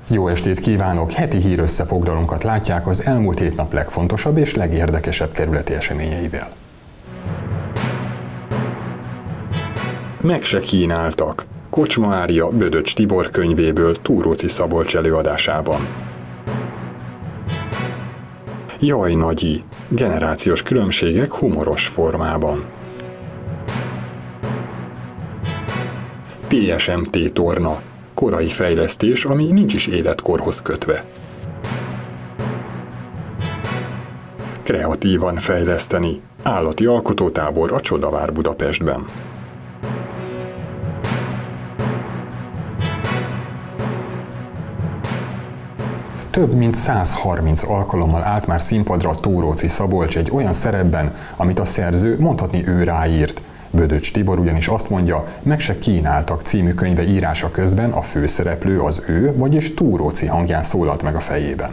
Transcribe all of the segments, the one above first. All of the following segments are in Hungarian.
Jó estét kívánok! Heti hírösszefoglalónkat látják az elmúlt 7 nap legfontosabb és legérdekesebb kerületi eseményeivel. Meg se kínáltak. Kocsma Ária Bödöcs Tibor könyvéből Túróczy Szabolcs előadásában. Jaj, Nagyi! Generációs különbségek humoros formában. TSMT torna. Korai fejlesztés, ami nincs is életkorhoz kötve. Kreatívan fejleszteni. Állati alkotótábor a Csodavár Budapestben. Több mint 130 alkalommal állt már színpadra Túróczy Szabolcs egy olyan szerepben, amit a szerző mondhatni ő ráírt. Bödöcs Tibor ugyanis azt mondja, meg se kínáltak című könyve írása közben a főszereplő az ő, vagyis Túróczy hangján szólalt meg a fejében.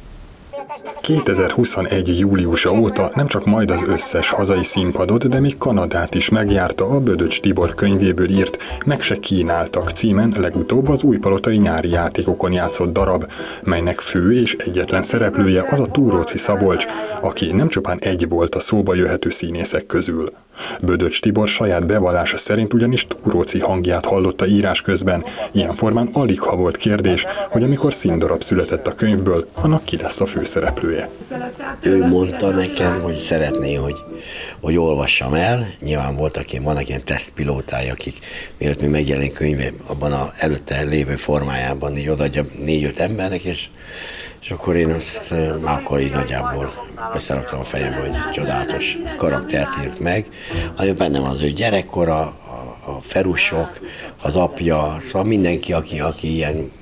2021. júliusa óta nem csak majd az összes hazai színpadot, de még Kanadát is megjárta a Bödöcs Tibor könyvéből írt Meg se kínáltak címen legutóbb az Újpalotai Nyári Játékokon játszott darab, melynek fő és egyetlen szereplője az a Túróczy Szabolcs, aki nem csupán egy volt a szóba jöhető színészek közül. Bödöcs Tibor saját bevallása szerint ugyanis Túróczy hangját hallotta írás közben, ilyen formán aligha volt kérdés, hogy amikor színdarab született a könyvből, annak ki lesz a főszereplője. Ő mondta nekem, hogy szeretné, hogy olvassam el. Nyilván vannak ilyen tesztpilótái, akik mielőtt még megjelenik könyve, abban az előtte lévő formájában így odaadja 4-5 embernek, és akkor én azt már akkor így nagyjából összeraktam a fejembe, hogy csodálatos karaktert írt meg, ami bennem az ő gyerekkora, a Ferusok, az apja, szóval mindenki, aki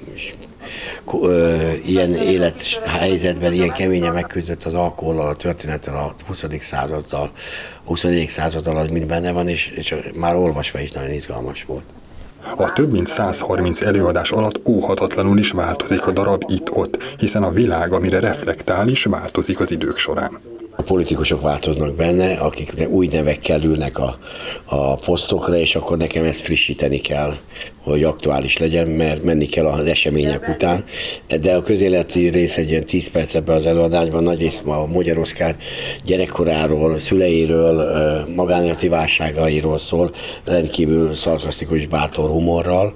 ilyen élethelyzetben, ilyen keményen megküzdött az alkohollal, a történettel, a 20. századdal, 21. századdal, az mind benne van, és már olvasva is nagyon izgalmas volt. A több mint 130 előadás alatt óhatatlanul is változik a darab itt-ott, hiszen a világ, amire reflektál is, változik az idők során. A politikusok változnak benne, akik új nevekkel ülnek a posztokra, és akkor nekem ezt frissíteni kell, hogy aktuális legyen, mert menni kell az események után. De a közéleti rész egy ilyen 10 perc ebben az előadásban, nagyrészt a Magyar Oszkár gyerekkoráról, szüleiről, magánéleti válságairól szól, rendkívül szarkasztikus, bátor humorral,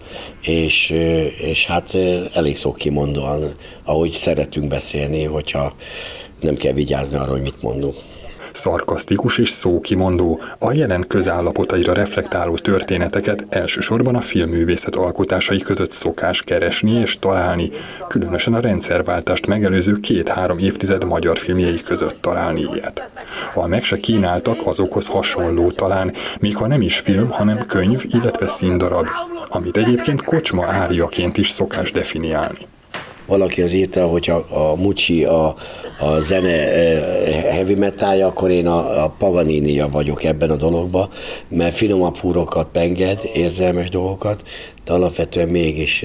és hát elég szókimondóan, ahogy szeretünk beszélni, hogyha nem kell vigyázni arra, hogy mit mondunk. Szarkasztikus és szókimondó, a jelen közállapotaira reflektáló történeteket elsősorban a filmművészet alkotásai között szokás keresni és találni, különösen a rendszerváltást megelőző 2-3 évtized magyar filmjei között találni ilyet. A Meg se kínáltak azokhoz hasonló talán, még ha nem is film, hanem könyv, illetve színdarab, amit egyébként Kocsma Áriaként is szokás definiálni. Valaki az írta, hogy a Mucsi a zene heavy metalja, akkor én a Paganini-ja vagyok ebben a dologban, mert finomabb húrokat penged, érzelmes dolgokat, de alapvetően mégis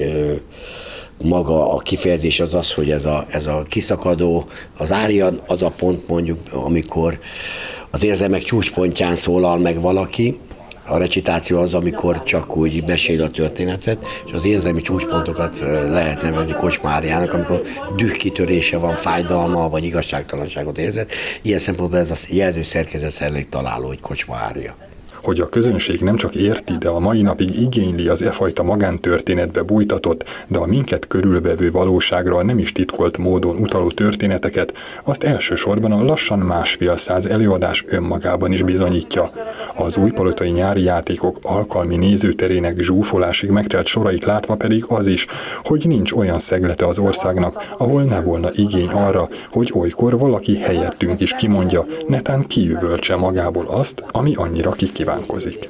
maga a kifejezés az, hogy ez a kiszakadó, az ária az a pont mondjuk, amikor az érzelmek csúcspontján szólal meg valaki. A recitáció az, amikor csak úgy mesél a történetet, és az érzelmi csúcspontokat lehet nevezni Kocsma Áriának, amikor dühkitörése van, fájdalma, vagy igazságtalanságot érzett. Ilyen szempontból ez a jelzőszerkezet elég találó, hogy Kocsma Ária. Hogy a közönség nem csak érti, de a mai napig igényli az fajta magántörténetbe bújtatott, de a minket körülvevő valóságra nem is titkolt módon utaló történeteket, azt elsősorban a lassan 150 előadás önmagában is bizonyítja. Az Újpalotai Nyári Játékok alkalmi nézőterének zsúfolásig megtelt sorait látva pedig az is, hogy nincs olyan szeglete az országnak, ahol ne volna igény arra, hogy olykor valaki helyettünk is kimondja, netán kiüvöltse magából azt, ami annyira kikívánkozik.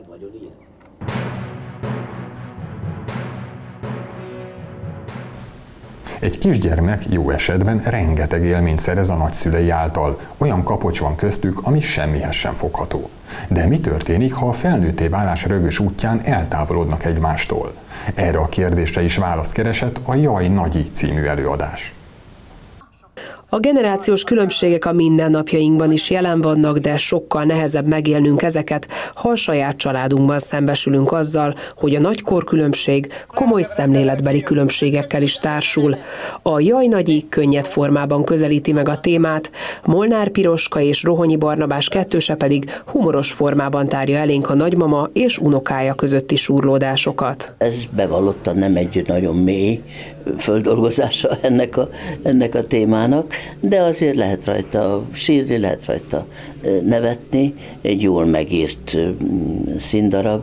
Egy kisgyermek jó esetben rengeteg élményt szerez a nagyszülei által, olyan kapocs van köztük, ami semmihez sem fogható. De mi történik, ha a felnőtté válás rögös útján eltávolodnak egymástól? Erre a kérdésre is választ keresett a Jaj, Nagyi című előadás. A generációs különbségek a mindennapjainkban is jelen vannak, de sokkal nehezebb megélnünk ezeket, ha a saját családunkban szembesülünk azzal, hogy a nagy korkülönbség komoly szemléletbeli különbségekkel is társul. A Jaj Nagyi könnyed formában közelíti meg a témát, Molnár Piroska és Rohonyi Barnabás kettőse pedig humoros formában tárja elénk a nagymama és unokája közötti súrlódásokat. Ez bevallottan nem egy nagyon mély földolgozása ennek a témának, de azért lehet rajta sírni, lehet rajta nevetni, egy jól megírt színdarab,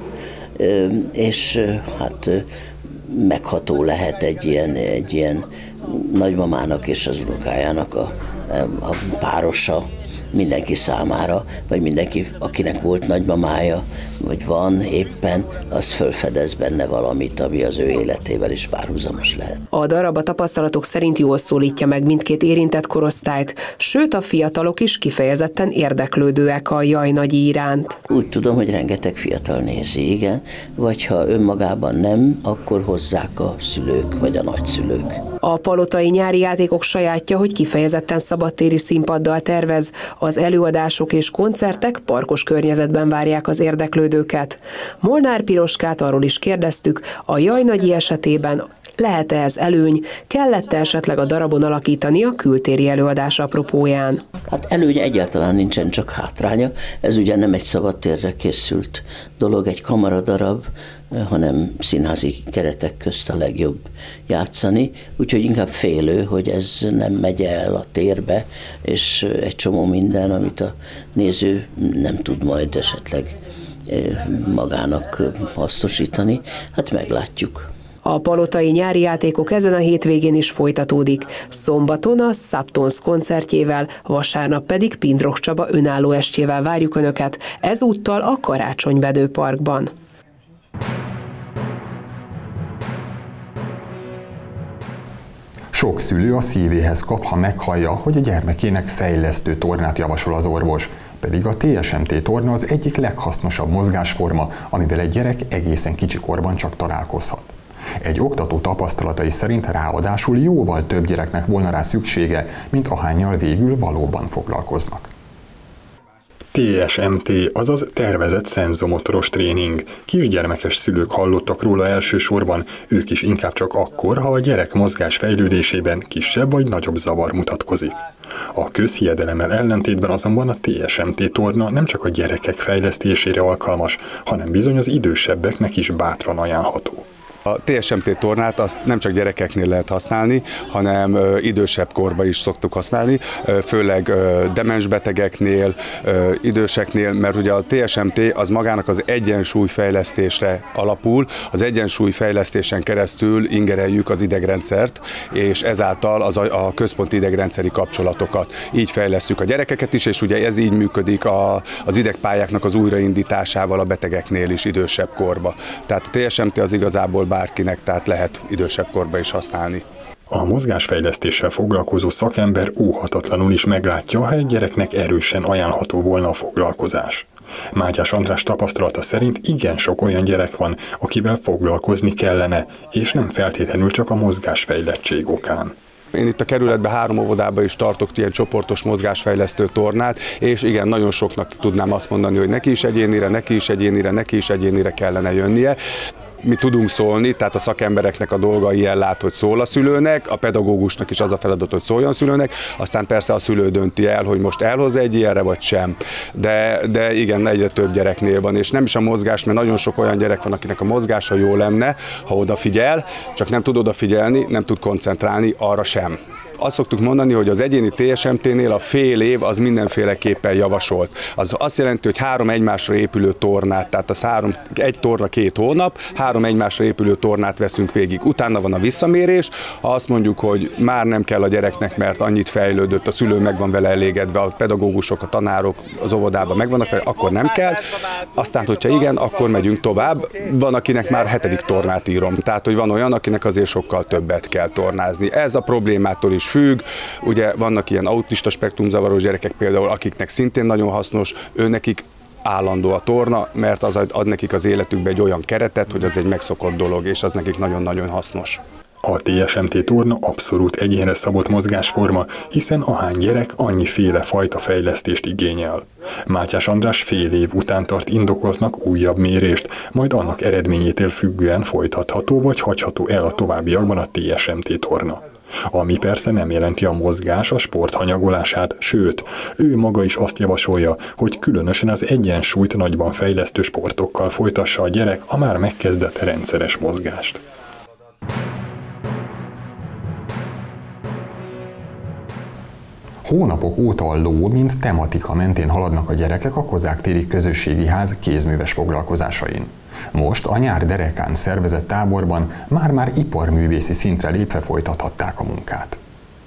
és hát megható lehet egy ilyen nagymamának és az unokájának a párosa mindenki számára, vagy mindenki, akinek volt nagymamája, vagy van éppen, az felfedez benne valamit, ami az ő életével is párhuzamos lehet. A darab a tapasztalatok szerint jól szólítja meg mindkét érintett korosztályt, sőt a fiatalok is kifejezetten érdeklődőek a Jaj Nagyi iránt. Úgy tudom, hogy rengeteg fiatal nézi, igen, vagy ha önmagában nem, akkor hozzák a szülők vagy a nagyszülők. A palotai nyári játékok sajátja, hogy kifejezetten szabadtéri színpaddal tervez, az előadások és koncertek parkos környezetben várják az érdeklődőket. Molnár Piroskát arról is kérdeztük, a Jaj Nagyi esetében lehet-e ez előny, kellett-e esetleg a darabon alakítani a kültéri előadás apropóján? Hát előnye egyáltalán nincsen, csak hátránya. Ez ugye nem egy szabadtérre készült dolog, egy kamaradarab, hanem színházi keretek közt a legjobb játszani, úgyhogy inkább félő, hogy ez nem megy el a térbe, és egy csomó minden, amit a néző nem tud majd esetleg magának hasznosítani, hát meglátjuk. A palotai nyári játékok ezen a hétvégén is folytatódik. Szombaton a Subtons koncertjével, vasárnap pedig Pindroch Csaba önálló estjével várjuk Önöket, ezúttal a Karácsonybedő Parkban. Sok szülő a szívéhez kap, ha meghallja, hogy a gyermekének fejlesztő tornát javasol az orvos. Pedig a TSMT torna az egyik leghasznosabb mozgásforma, amivel egy gyerek egészen kicsi korban csak találkozhat. Egy oktató tapasztalatai szerint ráadásul jóval több gyereknek volna rá szüksége, mint ahánnyal végül valóban foglalkoznak. TSMT, azaz tervezett szenzomotoros tréning. Kisgyermekes szülők hallottak róla elsősorban, ők is inkább csak akkor, ha a gyerek mozgás fejlődésében kisebb vagy nagyobb zavar mutatkozik. A közhiedelemmel ellentétben azonban a TSMT torna nem csak a gyerekek fejlesztésére alkalmas, hanem bizony az idősebbeknek is bátran ajánlható. A TSMT tornát azt nem csak gyerekeknél lehet használni, hanem idősebb korban is szoktuk használni, főleg demens betegeknél, időseknél, mert ugye a TSMT az magának az egyensúlyfejlesztésre alapul, az egyensúlyfejlesztésen keresztül ingereljük az idegrendszert, és ezáltal a központi idegrendszeri kapcsolatokat. Így fejlesztjük a gyerekeket is, és ugye ez így működik az idegpályáknak az újraindításával a betegeknél is idősebb korba. Tehát a TSMT az igazából bárkinek, tehát lehet idősebb korban is használni. A mozgásfejlesztéssel foglalkozó szakember óhatatlanul is meglátja, ha egy gyereknek erősen ajánlható volna a foglalkozás. Mátyás András tapasztalata szerint igen sok olyan gyerek van, akivel foglalkozni kellene, és nem feltétlenül csak a mozgásfejlettség okán. Én itt a kerületben 3 óvodában is tartok ilyen csoportos mozgásfejlesztő tornát, és igen, nagyon soknak tudnám azt mondani, hogy neki is egyénire kellene jönnie. Mi tudunk szólni, tehát a szakembereknek a dolga ilyen lát, hogy szól a szülőnek, a pedagógusnak is az a feladat, hogy szóljon a szülőnek, aztán persze a szülő dönti el, hogy most elhoz egy ilyenre, vagy sem. De igen, egyre több gyereknél van, és nem is a mozgás, mert nagyon sok olyan gyerek van, akinek a mozgása jó lenne, ha odafigyel, csak nem tud odafigyelni, nem tud koncentrálni, arra sem. Azt szoktuk mondani, hogy az egyéni TSMT-nél a fél év az mindenféleképpen javasolt. Az azt jelenti, hogy 3 egymásra épülő tornát, tehát az egy torna 2 hónap, 3 egymásra épülő tornát veszünk végig. Utána van a visszamérés, ha azt mondjuk, hogy már nem kell a gyereknek, mert annyit fejlődött, a szülő meg van vele elégedve, a pedagógusok, a tanárok az óvodában meg vannak vele, akkor nem kell. Aztán, hogyha igen, akkor megyünk tovább. Van, akinek már 7. tornát írom. Tehát, hogy van olyan, akinek azért sokkal többet kell tornázni. Ez a problémától is függ. Ugye vannak ilyen autista spektrumzavaros gyerekek például, akiknek szintén nagyon hasznos, őnekik állandó a torna, mert az ad nekik az életükbe egy olyan keretet, hogy az egy megszokott dolog, és az nekik nagyon-nagyon hasznos. A TSMT torna abszolút egyénre szabott mozgásforma, hiszen ahány gyerek annyiféle fajta fejlesztést igényel. Mátyás András fél év után tart indokoltnak újabb mérést, majd annak eredményétől függően folytatható vagy hagyható el a továbbiakban a TSMT torna. Ami persze nem jelenti a mozgás a sport hanyagolását, sőt, ő maga is azt javasolja, hogy különösen az egyensúlyt nagyban fejlesztő sportokkal folytassa a gyerek a már megkezdett rendszeres mozgást. Hónapok óta a ló, mint tematika mentén haladnak a gyerekek a Kozák-téri Közösségi Ház kézműves foglalkozásain. Most a nyár derekán szervezett táborban már-már iparművészi szintre lépve folytathatták a munkát.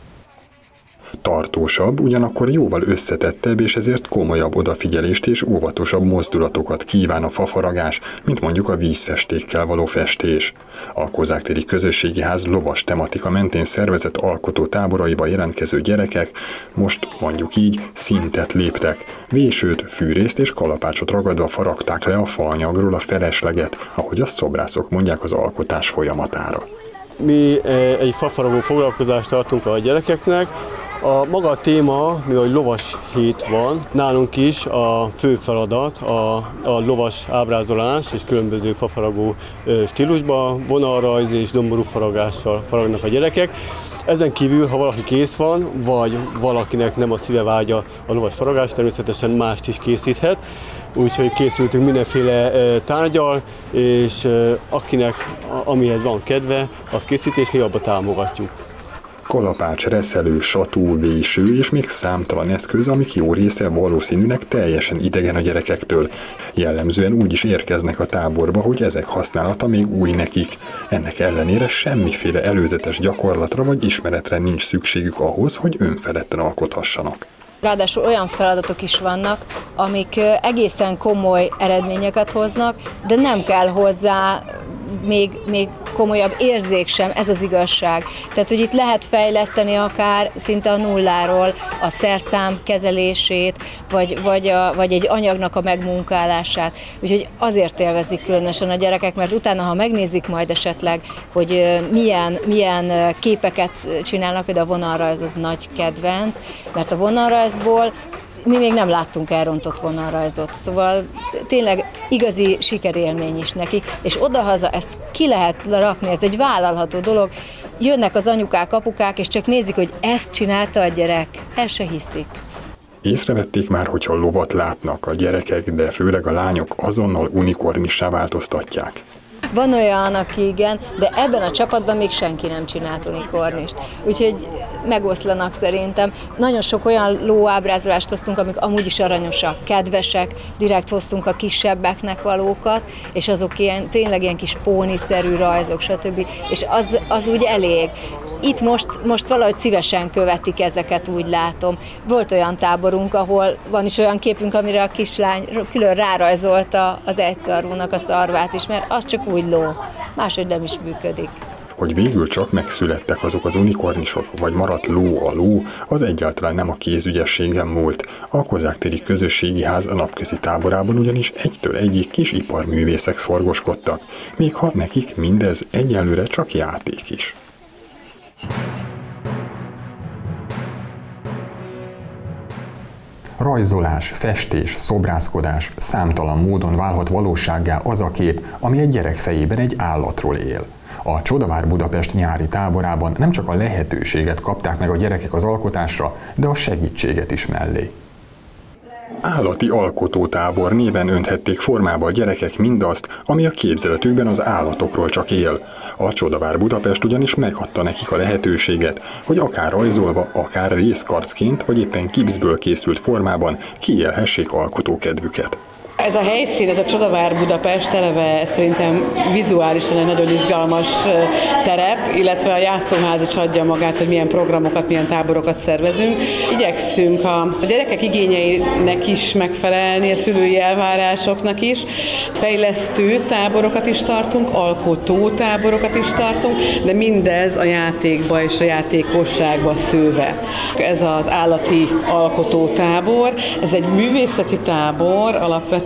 Tartósabb, ugyanakkor jóval összetettebb és ezért komolyabb odafigyelést és óvatosabb mozdulatokat kíván a fafaragás, mint mondjuk a vízfestékkel való festés. A Kozák-téri Közösségi Ház lovas tematika mentén szervezett alkotó táboraiba jelentkező gyerekek most mondjuk így szintet léptek. Vésőt, fűrészt és kalapácsot ragadva faragták le a faanyagról a felesleget, ahogy a szobrászok mondják az alkotás folyamatára. Mi egy fafaragó foglalkozást tartunk a gyerekeknek. A maga a téma, mivel lovas hét van, nálunk is a fő feladat a lovas ábrázolás és különböző fafaragó stílusban, vonalrajz és domború faragással faragnak a gyerekek. Ezen kívül, ha valaki kész van, vagy valakinek nem a szíve vágya a lovas faragás, természetesen mást is készíthet. Úgyhogy készültünk mindenféle tárgyal, és akinek amihez van kedve, az készíti, és mi abba támogatjuk. Kalapács, reszelő, satú, véső és még számtalan eszköz, amik jó része valószínűleg teljesen idegen a gyerekektől. Jellemzően úgy is érkeznek a táborba, hogy ezek használata még új nekik. Ennek ellenére semmiféle előzetes gyakorlatra vagy ismeretre nincs szükségük ahhoz, hogy önfeledten alkothassanak. Ráadásul olyan feladatok is vannak, amik egészen komoly eredményeket hoznak, de nem kell hozzá még komolyabb érzék sem, ez az igazság. Tehát, hogy itt lehet fejleszteni akár szinte a nulláról a szerszám kezelését, vagy egy anyagnak a megmunkálását. Úgyhogy azért élvezik különösen a gyerekek, mert utána, ha megnézik majd esetleg, hogy milyen képeket csinálnak, például a vonalrajz az nagy kedvenc, mert a vonalrajzból mi még nem láttunk elrontott vonalrajzot, szóval tényleg igazi sikerélmény is nekik, és odahaza ezt ki lehet rakni, ez egy vállalható dolog. Jönnek az anyukák, apukák, és csak nézik, hogy ezt csinálta a gyerek, el se hiszik. Észrevették már, hogyha lovat látnak a gyerekek, de főleg a lányok azonnal unikornissá változtatják. Van olyan, aki igen, de ebben a csapatban még senki nem csinált unikornist. Úgyhogy megoszlanak szerintem. Nagyon sok olyan lóábrázolást hoztunk, amik amúgy is aranyosak, kedvesek, direkt hoztunk a kisebbeknek valókat, és azok tényleg ilyen kis póniszerű rajzok, stb. És az úgy elég. Itt most valahogy szívesen követik ezeket, úgy látom. Volt olyan táborunk, ahol van is olyan képünk, amire a kislány külön rárajzolta az egyszarvúnak a szarvát is, mert az csak úgy ló, máshogy nem is működik. Hogy végül csak megszülettek azok az unikornisok, vagy maradt ló a ló, az egyáltalán nem a kézügyességen múlt. A Kozák-téri Közösségi Ház a napközi táborában ugyanis egytől egyig kis iparművészek szorgoskodtak, még ha nekik mindez egyelőre csak játék is. Rajzolás, festés, szobrászkodás számtalan módon válhat valósággá az a kép, ami egy gyerek fejében egy állatról él. A Csodavár Budapest nyári táborában nem csak a lehetőséget kapták meg a gyerekek az alkotásra, de a segítséget is mellé. Állati alkotótábor néven önthették formába a gyerekek mindazt, ami a képzeletükben az állatokról csak él. A Csodavár Budapest ugyanis megadta nekik a lehetőséget, hogy akár rajzolva, akár részkarcként, vagy éppen gipszből készült formában kiélhessék alkotókedvüket. Ez a helyszín, ez a Csodavár Budapest eleve szerintem vizuálisan egy nagyon izgalmas terep, illetve a játszóház is adja magát, hogy milyen programokat, milyen táborokat szervezünk. Igyekszünk a gyerekek igényeinek is megfelelni, a szülői elvárásoknak is. Fejlesztő táborokat is tartunk, alkotó táborokat is tartunk, de mindez a játékba és a játékosságba szőve. Ez az állati alkotó tábor, ez egy művészeti tábor, alapvetően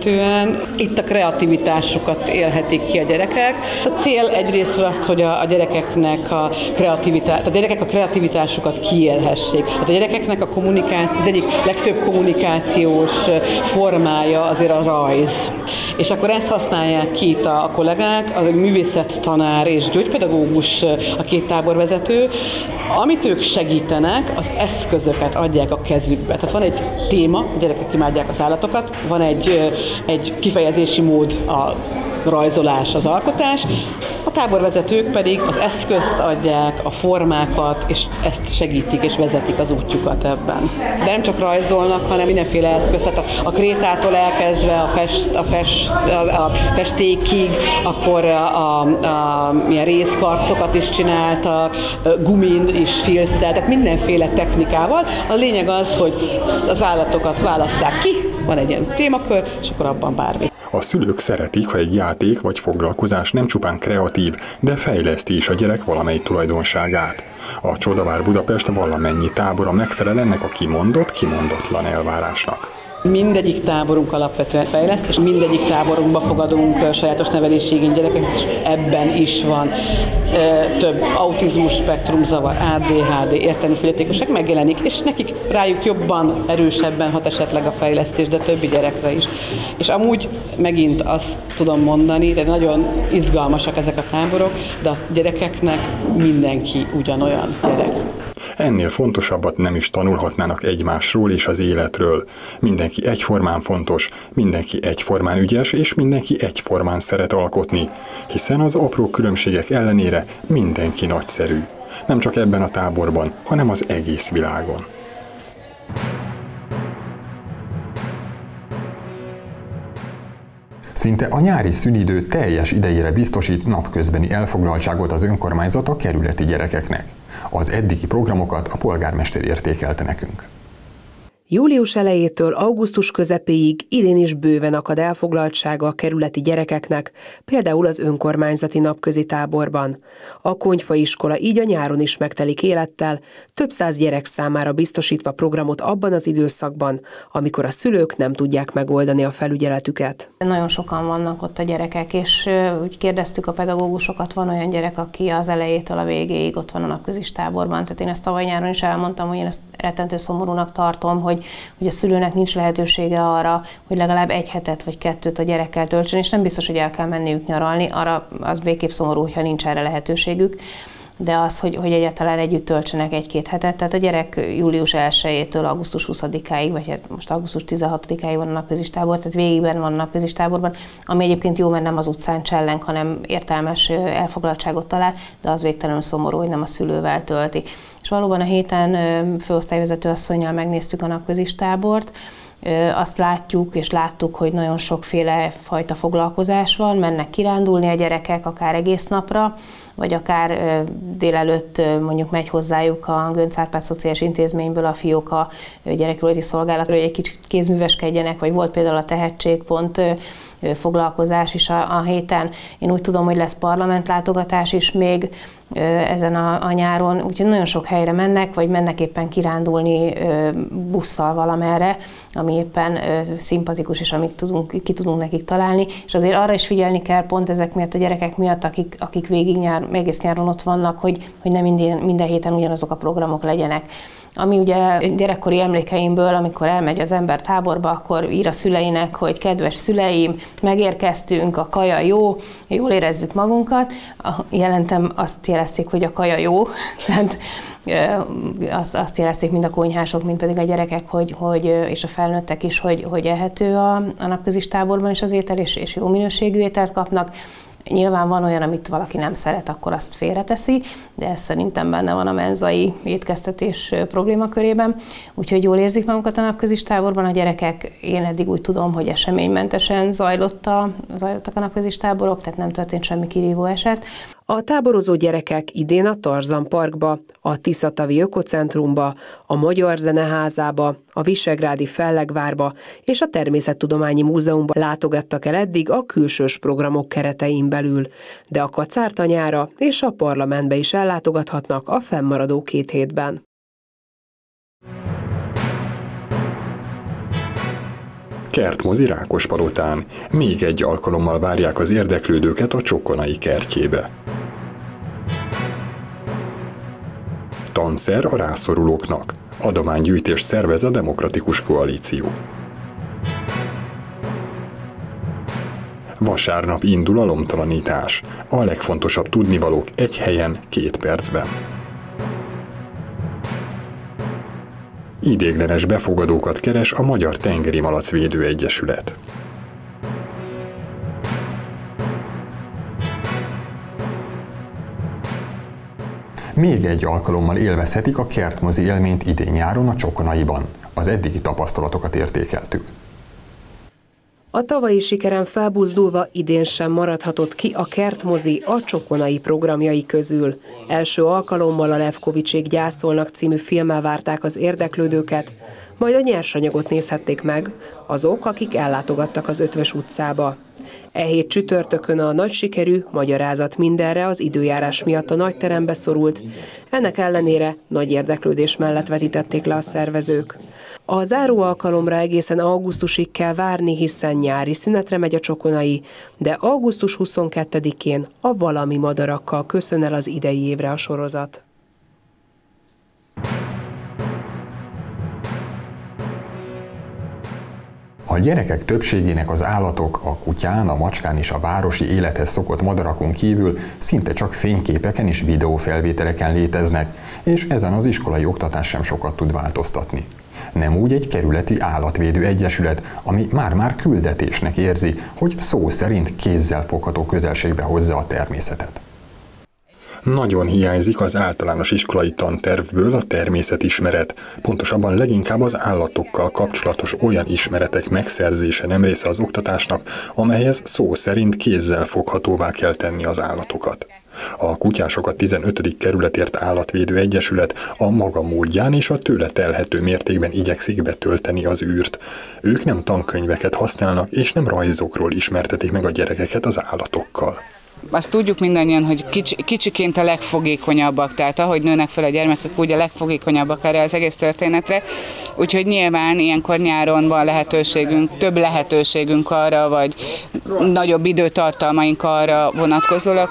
alapvetően itt a kreativitásukat élhetik ki a gyerekek. A cél egyrészt azt, hogy a gyerekeknek a kreativitásukat kiélhessék. Hát a gyerekeknek a kommunikáció, az egyik legfőbb kommunikációs formája azért a rajz. És akkor ezt használják ki itt a kollégák, a művészettanár és gyógypedagógus, a két táborvezető. Amit ők segítenek, az eszközöket adják a kezükbe. Tehát van egy téma, a gyerekek imádják az állatokat, van egy kifejezési mód, a rajzolás, az alkotás, a táborvezetők pedig az eszközt adják, a formákat, és ezt segítik és vezetik az útjukat ebben. De nem csak rajzolnak, hanem mindenféle eszköz, tehát a krétától elkezdve a festékig, akkor milyen részkarcokat is csináltak, gumin is filccel, tehát mindenféle technikával. A lényeg az, hogy az állatokat válasszák ki, van egy ilyen témakör, és akkor abban bármi. A szülők szeretik, ha egy játék vagy foglalkozás nem csupán kreatív, de fejleszti is a gyerek valamely tulajdonságát. A Csodavár Budapest valamennyi tábora megfelel ennek a kimondott, kimondatlan elvárásnak. Mindegyik táborunk alapvetően fejleszt, és mindegyik táborunkba fogadunk sajátos nevelési igényű gyereket, és ebben is van több autizmus spektrumzavar, ADHD, értelmi fogyatékosság megjelenik, és nekik rájuk jobban, erősebben hat esetleg a fejlesztés, de többi gyerekre is. És amúgy megint azt tudom mondani, de nagyon izgalmasak ezek a táborok, de a gyerekeknek mindenki ugyanolyan gyerek. Ennél fontosabbat nem is tanulhatnának egymásról és az életről. Mindenki egyformán fontos, mindenki egyformán ügyes, és mindenki egyformán szeret alkotni, hiszen az apró különbségek ellenére mindenki nagyszerű. Nem csak ebben a táborban, hanem az egész világon. Szinte a nyári szünidő teljes idejére biztosít napközbeni elfoglaltságot az önkormányzat a kerületi gyerekeknek. Az eddigi programokat a polgármester értékelte nekünk. Július elejétől augusztus közepéig idén is bőven akad elfoglaltsága a kerületi gyerekeknek, például az önkormányzati napközi táborban. A Konyfa iskola így a nyáron is megtelik élettel, több száz gyerek számára biztosítva programot abban az időszakban, amikor a szülők nem tudják megoldani a felügyeletüket. Nagyon sokan vannak ott a gyerekek, és úgy kérdeztük a pedagógusokat, van olyan gyerek, aki az elejétől a végéig ott van a napközis táborban. Tehát én ezt tavaly nyáron is elmondtam, hogy én ezt rettentő szomorúnak tartom, hogy a szülőnek nincs lehetősége arra, hogy legalább egy hetet vagy kettőt a gyerekkel töltsön, és nem biztos, hogy el kell menniük nyaralni, arra az végképp szomorú, hogyha nincs erre lehetőségük, de az, hogy egyáltalán együtt töltsenek egy-két hetet, tehát a gyerek július 1-től augusztus 20-áig, vagy hát most augusztus 16-áig van a napközis tábor, tehát végigben van a napközis táborban, ami egyébként jó, mert nem az utcán cselleng, hanem értelmes elfoglaltságot talál, de az végtelenül szomorú, hogy nem a szülővel tölti. És valóban a héten főosztályvezető asszonnyal megnéztük a napközis tábort, azt látjuk, és láttuk, hogy nagyon sokféle fajta foglalkozás van, mennek kirándulni a gyerekek akár egész napra, vagy akár délelőtt mondjuk megy hozzájuk a Göncz Árpád Szociális Intézményből a fiók a gyerekjóléti szolgálatra, hogy egy kicsit kézműveskedjenek, vagy volt például a tehetségpont foglalkozás is a héten. Én úgy tudom, hogy lesz parlamentlátogatás is még ezen a nyáron, úgyhogy nagyon sok helyre mennek, vagy mennek éppen kirándulni busszal valamerre, ami éppen szimpatikus, és amit ki tudunk nekik találni. És azért arra is figyelni kell pont ezek miatt a gyerekek miatt, akik egész nyáron ott vannak, hogy nem minden héten ugyanazok a programok legyenek. Ami ugye gyerekkori emlékeimből, amikor elmegy az ember táborba, akkor ír a szüleinek, hogy kedves szüleim, megérkeztünk, a kaja jó, jól érezzük magunkat. Jelentem azt jelezték, hogy a kaja jó, tehát azt jelezték mind a konyhások, mind pedig a gyerekek, és a felnőttek is, hogy ehető a napközis táborban is az étel, és jó minőségű ételt kapnak. Nyilván van olyan, amit valaki nem szeret, akkor azt félreteszi, de ez szerintem benne van a menzai étkeztetés problémakörében. Úgyhogy jól érzik magukat a napközis táborban a gyerekek. Én eddig úgy tudom, hogy eseménymentesen zajlottak a napközis táborok, tehát nem történt semmi kirívó eset. A táborozó gyerekek idén a Tarzan Parkba, a Tiszatavi Ökocentrumba, a Magyar Zeneházába, a Visegrádi Fellegvárba és a Természettudományi Múzeumba látogattak el eddig a külsős programok keretein belül, de a Kacártanyára és a parlamentbe is ellátogathatnak a fennmaradó 2 hétben. Kertmozi Rákospalotán. Még egy alkalommal várják az érdeklődőket a Csokonai kertjébe. Tanszer a rászorulóknak. Adománygyűjtés szervez a Demokratikus Koalíció. Vasárnap indul a lomtalanítás. A legfontosabb tudnivalók egy helyen, 2 percben. Ideiglenes befogadókat keres a Magyar Tengeri Malacvédő Egyesület. Még egy alkalommal élvezhetik a kertmozi élményt idén-nyáron a Csokonaiban. Az eddigi tapasztalatokat értékeltük. A tavalyi sikeren felbuzdulva idén sem maradhatott ki a kertmozi a Csokonai programjai közül. Első alkalommal a Levkovicsék gyászolnak című filmmel várták az érdeklődőket, majd a nyersanyagot nézhették meg azok, akik ellátogattak az Ötvös utcába. E hét csütörtökön a nagy sikerű Magyarázat mindenre az időjárás miatt a nagyterembe szorult, ennek ellenére nagy érdeklődés mellett vetítették le a szervezők. A záró alkalomra egészen augusztusig kell várni, hiszen nyári szünetre megy a Csokonai, de augusztus 22-én a Valami madarakkal köszön el az idei évre a sorozat. A gyerekek többségének az állatok a kutyán, a macskán és a városi élethez szokott madarakon kívül szinte csak fényképeken és videófelvételeken léteznek, és ezen az iskolai oktatás sem sokat tud változtatni. Nem úgy egy kerületi állatvédő egyesület, ami már-már küldetésnek érzi, hogy szó szerint kézzel fogható közelségbe hozza a természetet. Nagyon hiányzik az általános iskolai tantervből a természetismeret, pontosabban leginkább az állatokkal kapcsolatos olyan ismeretek megszerzése nem része az oktatásnak, amelyhez szó szerint kézzel foghatóvá kell tenni az állatokat. A Kutyásokat 15. kerületért állatvédő egyesület a maga módján és a tőle telhető mértékben igyekszik betölteni az űrt. Ők nem tankönyveket használnak és nem rajzokról ismertetik meg a gyerekeket az állatokkal. Azt tudjuk mindannyian, hogy kicsiként a legfogékonyabbak, tehát ahogy nőnek fel a gyermekek, úgy a legfogékonyabbak erre az egész történetre. Úgyhogy nyilván ilyenkor nyáron van lehetőségünk, több lehetőségünk arra, vagy nagyobb időtartalmaink arra vonatkozólag,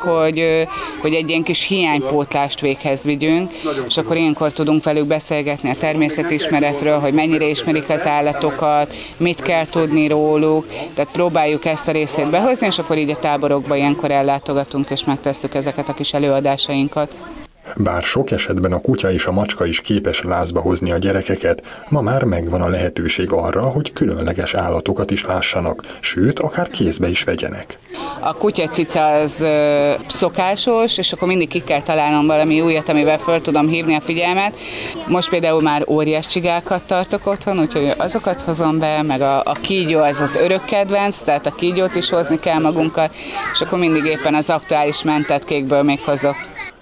hogy egy ilyen kis hiánypótlást véghez vigyünk, és akkor ilyenkor tudunk velük beszélgetni a természetismeretről, hogy mennyire ismerik az állatokat, mit kell tudni róluk, tehát próbáljuk ezt a részét behozni, és akkor így a táborokba ilyenkor ellátogatunk és megtesszük ezeket a kis előadásainkat. Bár sok esetben a kutya és a macska is képes lázba hozni a gyerekeket, ma már megvan a lehetőség arra, hogy különleges állatokat is lássanak, sőt, akár kézbe is vegyenek. A kutyacica az szokásos, és akkor mindig ki kell találnom valami újat, amivel föl tudom hívni a figyelmet. Most például már óriás csigákat tartok otthon, úgyhogy azokat hozom be, meg a kígyó az örök kedvenc, tehát a kígyót is hozni kell magunkkal, és akkor mindig éppen az aktuális mentetkékből még hozok.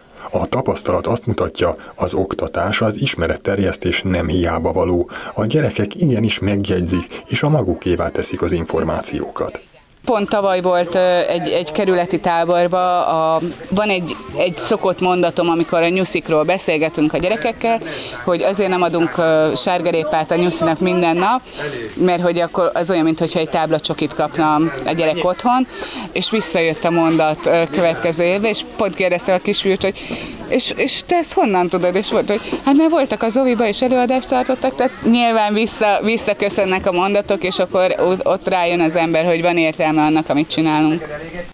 A tapasztalat azt mutatja, az oktatás, az ismeretterjesztés nem hiába való. A gyerekek igenis megjegyzik, és a magukévá teszik az információkat. Pont tavaly volt egy kerületi táborban, van egy szokott mondatom, amikor a nyuszikról beszélgetünk a gyerekekkel, hogy azért nem adunk sárgarépát a nyuszinak minden nap, mert hogy akkor az olyan, mintha egy táblacsokit kapna a gyerek otthon, és visszajött a mondat következő évben, és pont kérdezte a kisfiút, hogy és te ezt honnan tudod? És volt, hogy hát mert voltak az oviba és előadást tartottak, tehát nyilván visszaköszönnek a mondatok, és akkor ott rájön az ember, hogy van értelme annak, amit csinálunk.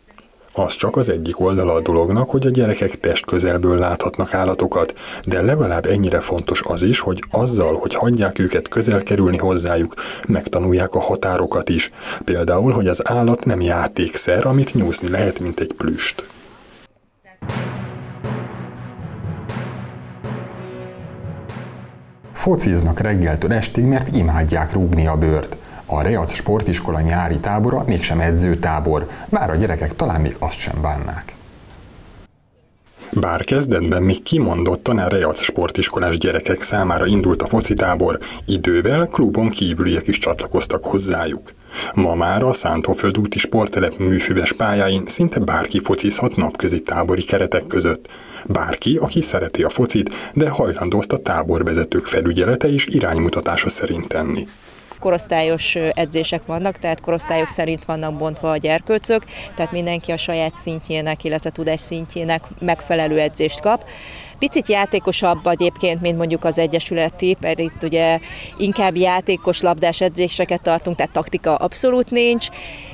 Az csak az egyik oldala a dolognak, hogy a gyerekek testközelből láthatnak állatokat, de legalább ennyire fontos az is, hogy azzal, hogy hagyják őket közel kerülni hozzájuk, megtanulják a határokat is. Például, hogy az állat nem játékszer, amit nyúzni lehet, mint egy plüst. Fociznak reggeltől estig, mert imádják rúgni a bőrt. A Reac sportiskola nyári tábora mégsem edzőtábor, bár a gyerekek talán még azt sem bánnák. Bár kezdetben még kimondottan a Reac sportiskolás gyerekek számára indult a focitábor, idővel klubon kívüliek is csatlakoztak hozzájuk. Ma már a Szántóföld úti sporttelep műfüves pályáin szinte bárki focizhat napközi tábori keretek között. Bárki, aki szereti a focit, de hajlandó azt a táborvezetők felügyelete és iránymutatása szerint tenni. Korosztályos edzések vannak, tehát korosztályok szerint vannak bontva a gyerkőcök, tehát mindenki a saját szintjének, illetve tudás szintjének megfelelő edzést kap. Picit játékosabb egyébként, mint mondjuk az egyesületi, mert itt ugye inkább játékos labdás edzéseket tartunk, tehát taktika abszolút nincs,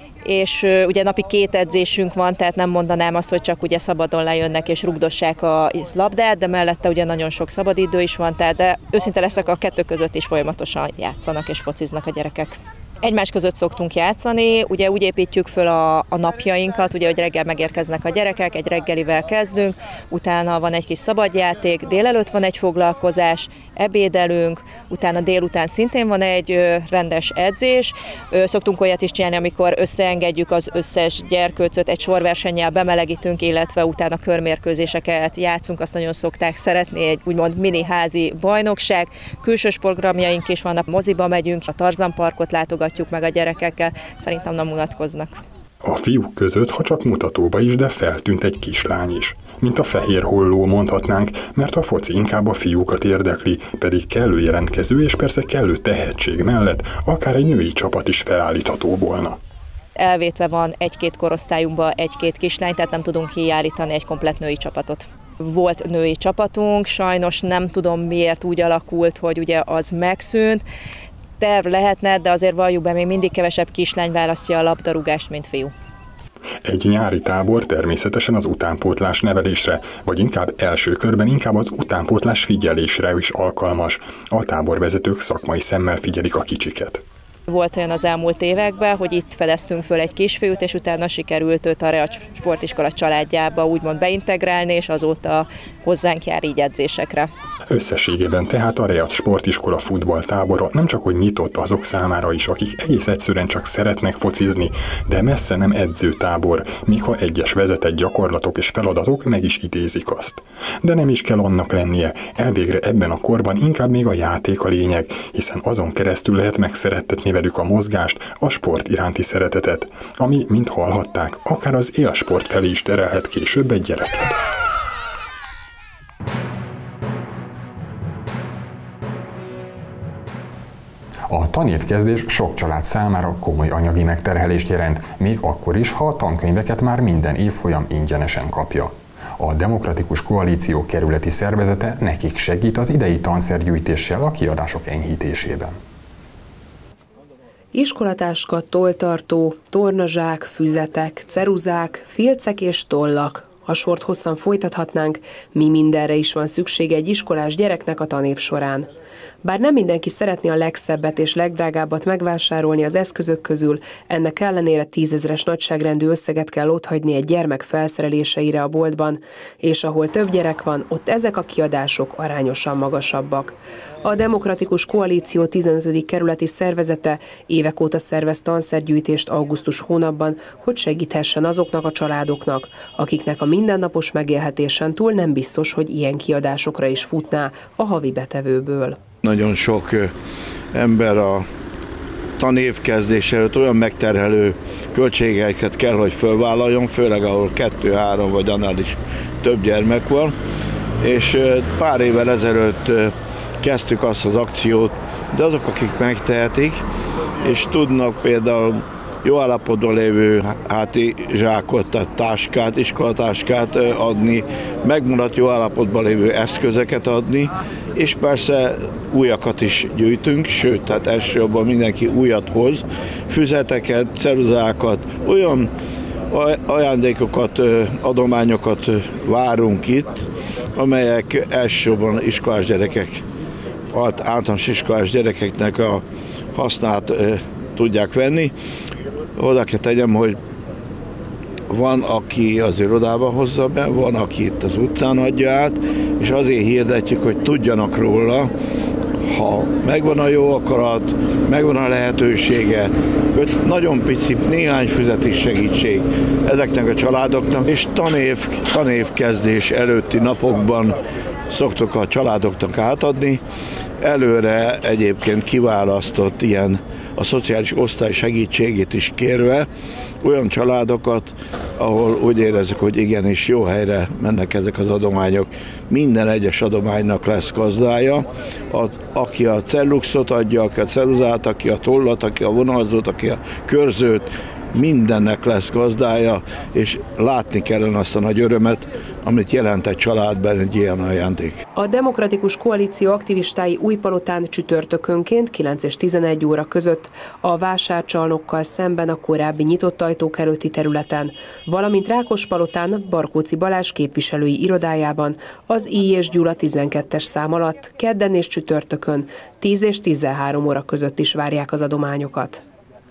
és ugye napi 2 edzésünk van, tehát nem mondanám azt, hogy csak ugye szabadon lejönnek és rugdossák a labdát, de mellette ugye nagyon sok szabadidő is van, tehát de őszinte leszek, a 2 között is folyamatosan játszanak és fociznak a gyerekek. Egymás között szoktunk játszani, ugye úgy építjük föl a napjainkat, ugye, hogy reggel megérkeznek a gyerekek, egy reggelivel kezdünk, utána van egy kis szabadjáték, délelőtt van egy foglalkozás, ebédelünk, utána délután szintén van egy rendes edzés. Szoktunk olyat is csinálni, amikor összeengedjük az összes gyerkőcöt, egy sorversennyel bemelegítünk, illetve utána körmérkőzéseket játszunk, azt nagyon szokták szeretni, egy úgymond mini házi bajnokság. Külsős programjaink is vannak, moziba megyünk, a Tarzan parkot látogatjuk meg a gyerekekkel, szerintem nem unatkoznak. A fiúk között, ha csak mutatóba is, de feltűnt egy kislány is. Mint a fehér holló mondhatnánk, mert a foci inkább a fiúkat érdekli, pedig kellő jelentkező és persze kellő tehetség mellett akár egy női csapat is felállítható volna. Elvétve van 1-2 korosztályunkban 1-2 kislány, tehát nem tudunk kiállítani egy komplett női csapatot. Volt női csapatunk, sajnos nem tudom miért úgy alakult, hogy ugye az megszűnt. Terv lehetne, de azért valljuk be, még mindig kevesebb kislány választja a labdarúgást, mint fiú. Egy nyári tábor természetesen az utánpótlás nevelésre, vagy inkább első körben inkább az utánpótlás figyelésre is alkalmas. A táborvezetők szakmai szemmel figyelik a kicsiket. Volt olyan az elmúlt években, hogy itt fedeztünk föl egy kisfiút, és utána sikerült őt a Reac sportiskola családjába úgymond beintegrálni, és azóta hozzánk jár így edzésekre. Összességében tehát a Reac sportiskola futballtábora nem csak hogy nyitott azok számára is, akik egész egyszerűen csak szeretnek focizni, de messze nem edzőtábor, míg ha egyes vezetett gyakorlatok és feladatok meg is idézik azt. De nem is kell annak lennie, elvégre ebben a korban inkább még a játék a lényeg, hiszen azon keresztül lehet megszerettetni velük a mozgást, a sport iránti szeretetet, ami, mint hallhatták, akár az élsport felé is terelhet később egy gyereket. A tanévkezdés sok család számára komoly anyagi megterhelést jelent, még akkor is, ha a tankönyveket már minden évfolyam ingyenesen kapja. A Demokratikus Koalíció kerületi szervezete nekik segít az idei tanszergyűjtéssel a kiadások enyhítésében. Iskolatáska, tolltartó, tornazsák, füzetek, ceruzák, filcek és tollak. A sort hosszan folytathatnánk, mi mindenre is van szüksége egy iskolás gyereknek a tanév során. Bár nem mindenki szeretné a legszebbet és legdrágábbat megvásárolni az eszközök közül, ennek ellenére 10 000-es nagyságrendű összeget kell otthagyni egy gyermek felszereléseire a boltban, és ahol több gyerek van, ott ezek a kiadások arányosan magasabbak. A Demokratikus Koalíció 15. kerületi szervezete évek óta szervez tanszergyűjtést augusztus hónapban, hogy segíthessen azoknak a családoknak, akiknek a mindennapos megélhetésen túl nem biztos, hogy ilyen kiadásokra is futná a havi betevőből. Nagyon sok ember a tanévkezdés előtt olyan megterhelő költségeket kell, hogy fölvállaljon, főleg ahol 2-3 vagy annál is több gyermek van. És pár évvel ezelőtt kezdtük azt az akciót, de azok, akik megtehetik, és tudnak például jó állapotban lévő hátizsákot, tehát táskát, iskolatáskát adni, megmaradt jó állapotban lévő eszközöket adni, és persze újakat is gyűjtünk, sőt, tehát elsősorban mindenki újat hoz, füzeteket, ceruzákat, olyan ajándékokat, adományokat várunk itt, amelyek elsősorban iskolás gyerekek, általános iskolás gyerekeknek a hasznát tudják venni. Oda kell tegyem, hogy van, aki az irodába hozza be, van, aki itt az utcán adja át, és azért hirdetjük, hogy tudjanak róla, ha megvan a jó akarat, megvan a lehetősége, hogy nagyon pici, néhány füzet is segítség ezeknek a családoknak, és tanévkezdés előtti napokban szoktuk a családoknak átadni. Előre egyébként kiválasztott ilyen a szociális osztály segítségét is kérve olyan családokat, ahol úgy érezzük, hogy igenis jó helyre mennek ezek az adományok. Minden egyes adománynak lesz gazdája, aki a celluxot adja, aki a ceruzát, aki a tollat, aki a vonalzót, aki a körzőt, mindennek lesz gazdája, és látni kellene azt a nagy örömet, amit jelent egy családban egy ilyen ajándék. A Demokratikus Koalíció aktivistái Újpalotán csütörtökönként 9 és 11 óra között a vásárcsarnokkal szemben a korábbi nyitott ajtók előtti területen, valamint Rákospalotán Barkóczy Balázs képviselői irodájában az I. és Gyula 12-es szám alatt kedden és csütörtökön 10 és 13 óra között is várják az adományokat.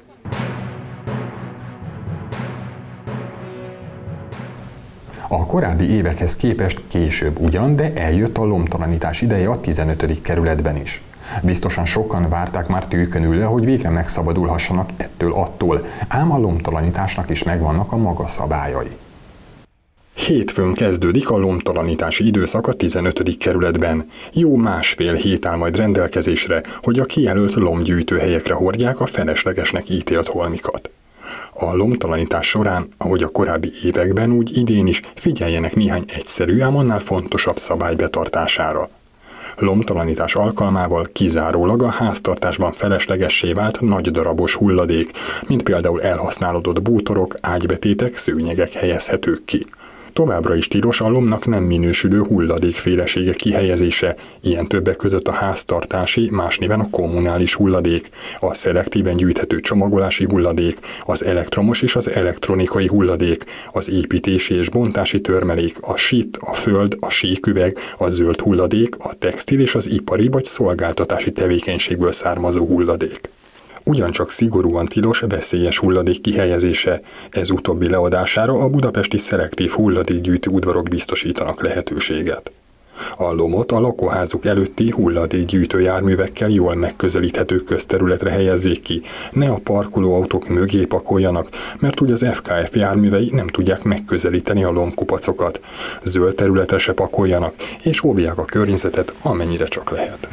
A korábbi évekhez képest később ugyan, de eljött a lomtalanítás ideje a 15. kerületben is. Biztosan sokan várták már tűkön ülve, hogy végre megszabadulhassanak ettől-attól, ám a lomtalanításnak is megvannak a maga szabályai. Hétfőn kezdődik a lomtalanítási időszak a 15. kerületben. Jó másfél hét áll majd rendelkezésre, hogy a kijelölt lomgyűjtőhelyekre hordják a feleslegesnek ítélt holmikat. A lomtalanítás során, ahogy a korábbi években, úgy idén is figyeljenek néhány egyszerű, ám annál fontosabb szabály betartására. Lomtalanítás alkalmával kizárólag a háztartásban feleslegessé vált nagy darabos hulladék, mint például elhasználódott bútorok, ágybetétek, szőnyegek helyezhetők ki. Továbbra is tilos a lomnak nem minősülő hulladékféleségek kihelyezése, ilyen többek között a háztartási, más néven a kommunális hulladék, a szelektíven gyűjthető csomagolási hulladék, az elektromos és az elektronikai hulladék, az építési és bontási törmelék, a sit, a föld, a síküveg, a zöld hulladék, a textil és az ipari vagy szolgáltatási tevékenységből származó hulladék. Ugyancsak szigorúan tilos veszélyes hulladék kihelyezése, ez utóbbi leadására a budapesti szelektív hulladékgyűjtő udvarok biztosítanak lehetőséget. A lomot a lakóházuk előtti hulladékgyűjtő járművekkel jól megközelíthető közterületre helyezzék ki, ne a parkolóautók mögé pakoljanak, mert úgy az FKF járművei nem tudják megközelíteni a lomkupacokat. Zöld területre se pakoljanak, és óvják a környezetet, amennyire csak lehet.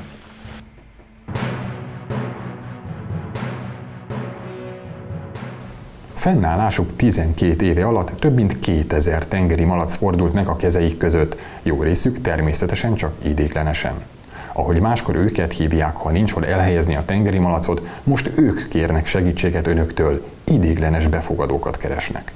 Fennállásuk 12 éve alatt több mint 2000 tengeri malac fordult meg a kezeik között, jó részük természetesen csak idéglenesen. Ahogy máskor őket hívják, ha nincs hol elhelyezni a tengeri malacot, most ők kérnek segítséget önöktől, idéglenes befogadókat keresnek.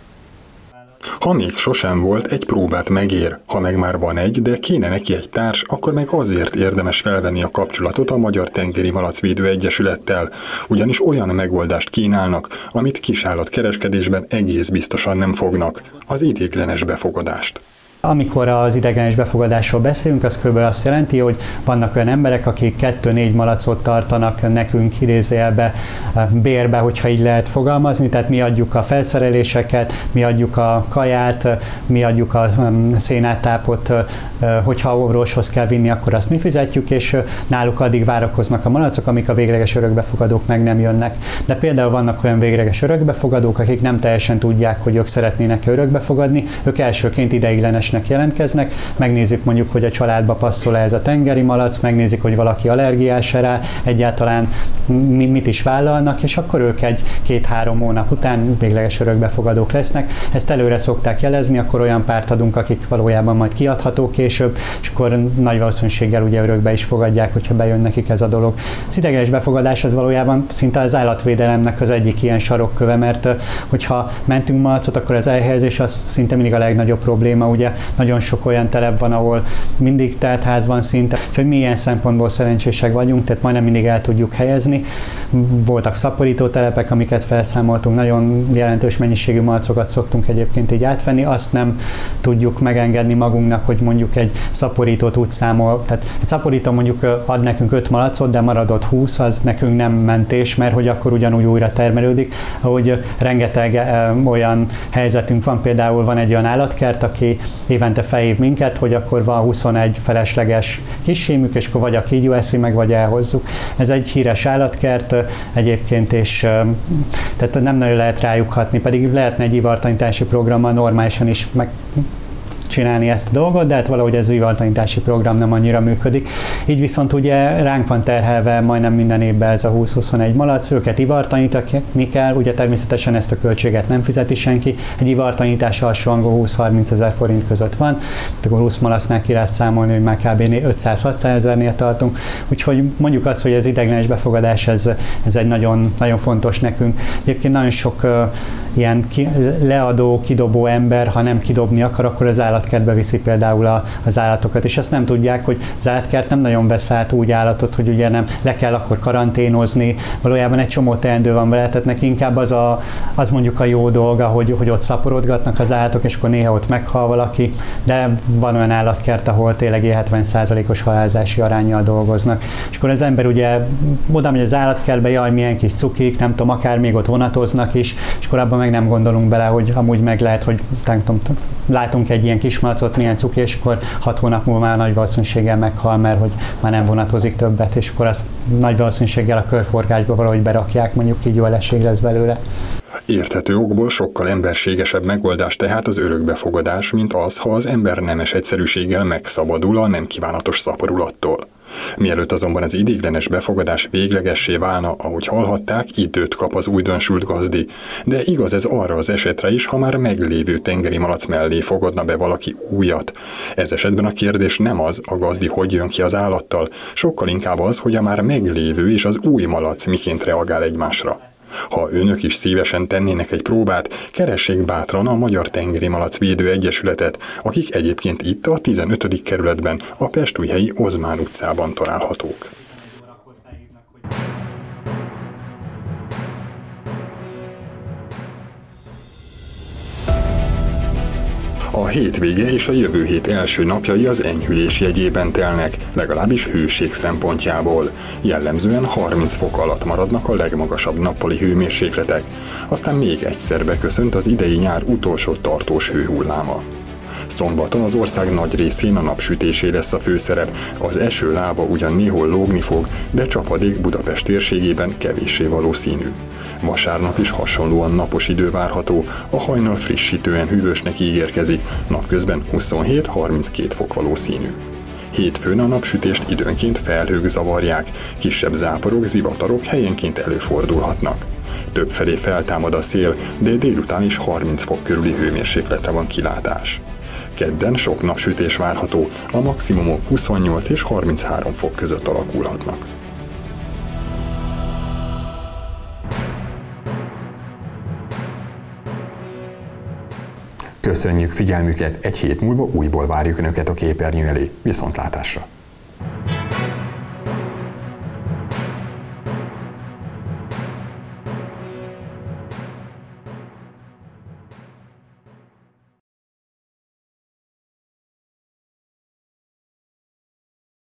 Ha még sosem volt, egy próbát megér, ha meg már van egy, de kéne neki egy társ, akkor meg azért érdemes felvenni a kapcsolatot a Magyar Tengeri Malacvédő Egyesülettel, ugyanis olyan megoldást kínálnak, amit kisállatkereskedésben egész biztosan nem fognak, az idéglenes befogadást. Amikor az ideiglenes befogadásról beszélünk, az kb. Azt jelenti, hogy vannak olyan emberek, akik 2-4 malacot tartanak nekünk idézőjelbe bérbe, hogyha így lehet fogalmazni, tehát mi adjuk a felszereléseket, mi adjuk a kaját, mi adjuk a szénáttápot, hogyha orvoshoz kell vinni, akkor azt mi fizetjük, és náluk addig várakoznak a malacok, amik a végleges örökbefogadók meg nem jönnek. De például vannak olyan végleges örökbefogadók, akik nem teljesen tudják, hogy ők szeretnének örökbefogadni, ők elsőként ideiglenes jelentkeznek, megnézzük mondjuk, hogy a családba passzol ez a tengeri malac, megnézik, hogy valaki allergiás rá, egyáltalán mit is vállalnak, és akkor ők egy 2-3 hónap után végleges örökbefogadók lesznek. Ezt előre szokták jelezni, akkor olyan párt adunk, akik valójában majd kiadható később, és akkor nagy valószínűséggel ugye örökbe is fogadják, hogyha bejön nekik ez a dolog. Az ideiglenes befogadás az valójában szinte az állatvédelemnek az egyik ilyen sarokköve, mert hogyha mentünk malacot, akkor az elhelyezés az szinte mindig a legnagyobb probléma, ugye nagyon sok olyan telep van, ahol mindig telt ház van szinte, úgyhogy mi ilyen szempontból szerencsések vagyunk, tehát majdnem mindig el tudjuk helyezni. Voltak szaporító telepek, amiket felszámoltunk, nagyon jelentős mennyiségű malacokat szoktunk egyébként így átvenni, azt nem tudjuk megengedni magunknak, hogy mondjuk egy szaporítót úgy számol, tehát egy szaporító mondjuk ad nekünk 5 malacot, de maradott 20, az nekünk nem mentés, mert hogy akkor ugyanúgy újra termelődik, ahogy rengeteg olyan helyzetünk van, például van egy olyan állatkert, aki évente felhív minket, hogy akkor van 21 felesleges kishémük, és akkor vagy a kígyó eszi meg, vagy elhozzuk. Ez egy híres állatkert egyébként, és tehát nem nagyon lehet rájuk hatni, pedig lehetne egy ivartanítási programmal normálisan is csinálni ezt a dolgot, de hát valahogy ez az ivartanítási program nem annyira működik. Így viszont ugye ránk van terhelve majdnem minden évben ez a 20-21 malac, őket ivartanítani kell, ugye természetesen ezt a költséget nem fizeti senki, egy ivartanítás alsóhangú 20-30 ezer forint között van, tehát akkor 20 malacnál ki lehet számolni, hogy már kb. 500-600 ezernél tartunk, úgyhogy mondjuk azt, hogy az ideiglenes befogadás ez egy nagyon, nagyon fontos nekünk. Egyébként nagyon sok ilyen leadó, kidobó ember, ha nem kidobni akar, akkor az állatkertbe viszi például az állatokat, és ezt nem tudják, hogy az állatkert nem nagyon vesz át úgy állatot, hogy ugye nem le kell akkor karanténozni, valójában egy csomó teendő van vele, tehát neki inkább az mondjuk a jó dolga, hogy ott szaporodgatnak az állatok, és akkor néha ott meghal valaki, de van olyan állatkert, ahol tényleg 70%-os halálozási aránnyal dolgoznak. És akkor az ember ugye oda megy az állatkertbe, jaj, milyen kis cukik, nem tudom, akár még ott vonatoznak is, és akkor abban meg nem gondolunk bele, hogy amúgy meg lehet, hogy látunk egy ilyen kismalacot, milyen cuki, és akkor 6 hónap múlva már nagy valószínűséggel meghal, mert hogy már nem vonatozik többet, és akkor azt nagy valószínűséggel a körforgásba valahogy berakják, mondjuk így jó elesség lesz belőle. Érthető okból sokkal emberségesebb megoldás tehát az örökbefogadás, mint az, ha az ember nemes egyszerűséggel megszabadul a nem kívánatos szaporulattól. Mielőtt azonban az ideiglenes befogadás véglegessé válna, ahogy hallhatták, időt kap az újdonsült gazdi. De igaz ez arra az esetre is, ha már meglévő tengeri malac mellé fogadna be valaki újat. Ez esetben a kérdés nem az, a gazdi hogy jön ki az állattal, sokkal inkább az, hogy a már meglévő és az új malac miként reagál egymásra. Ha önök is szívesen tennének egy próbát, keressék bátran a Magyar Tengeri Malac Védő Egyesületet, akik egyébként itt a 15. kerületben, a pestújhelyi Ozmán utcában találhatók. A hétvége és a jövő hét első napjai az enyhülés jegyében telnek, legalábbis hőség szempontjából. Jellemzően 30 fok alatt maradnak a legmagasabb nappali hőmérsékletek, aztán még egyszer beköszönt az idei nyár utolsó tartós hőhulláma. Szombaton az ország nagy részén a napsütésé lesz a főszerep, az eső lába ugyan néhol lógni fog, de csapadék Budapest térségében kevéssé valószínű. Vasárnap is hasonlóan napos idő várható, a hajnal frissítően hűvösnek ígérkezik, napközben 27-32 fok valószínű. Hétfőn a napsütést időnként felhők zavarják, kisebb záporok, zivatarok helyenként előfordulhatnak. Többfelé feltámad a szél, de délután is 30 fok körüli hőmérsékletre van kilátás. Kedden sok napsütés várható, a maximumok 28 és 33 fok között alakulhatnak. Köszönjük figyelmüket, egy hét múlva újból várjuk Önöket a képernyő elé. Viszontlátásra!